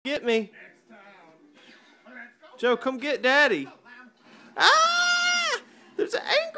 Get me. Joe, come get Daddy. Ah! There's an ankle.